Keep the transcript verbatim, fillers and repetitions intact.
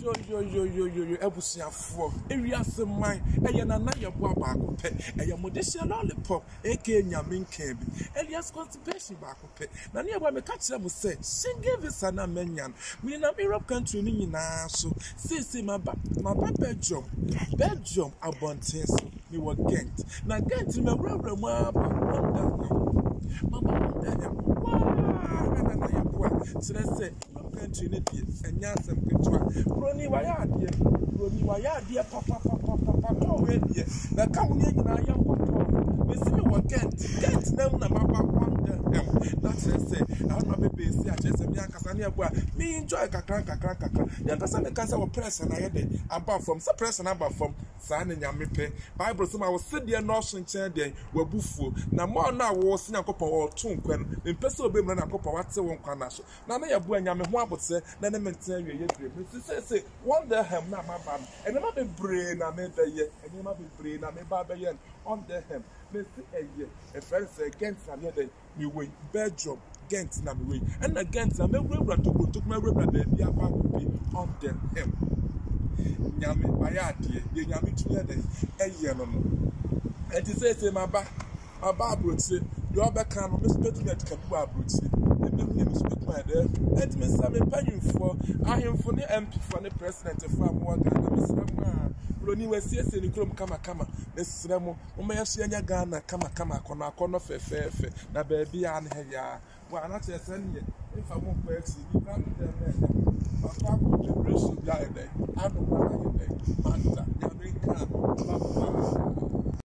yo yo yo yo yo yo ebusiafo ewiase man eye na na yebo abaako pe eye modesha lollipop aka nyamin kebi Elias constipation baako pe na ne yebo me ka kire mu say shinge visa na menyan me na Europe country ni nyina so see see my ba my ba Belgium Belgium abonten so me wo Ghent na Ghent me wura mu aba mama dem wa na na yebo say say country ne die enya asem ketwa broni wa ya die broni wa ya die papa papa papa to we die na ka mu ne nyina ya nkoto me si me wo Ghent Ghent na mu na maba kwanda em na say I no be be si a chese me akasa ne ebo a me enjoy kakran kakran kakran ya kasa me kasa wo press na ye de aba from so press na aba from sa na nyame pe bible so ma wo se de no so nchen de wabufuo na mo na wo se nyankopon wo to nkwan me pese obe mu na nyankopon wate wo nkwan na so na na ye bo anyame ho abotse na ne menten wie ye dre me say say one day hem na maba ene ma be bre na me be ye ene ma be bre na me ba be ye on the hem me say eye e friends against na me de me we Belgium Ghent na me we and na Ghent na me wura to go to me wura be bia ba be on the hem nyame ayade ye nyame tumi de eye no no and to say say maba maba abrochi you obeka no me speak me atikabu abrochi e be me speak my there and me say me panyimfo ahemfo ne M P for ne president for amwa Ghana me say ma broni wasiese ni krom kama kama me sere mo mo me yahye anya Ghana kama kama akono akono fefefe na ba bia an he ya wa na che se ne ifa mo pa ex ni brand dem na papa ko generation guy dey anu ma na dey manda ya me kan papa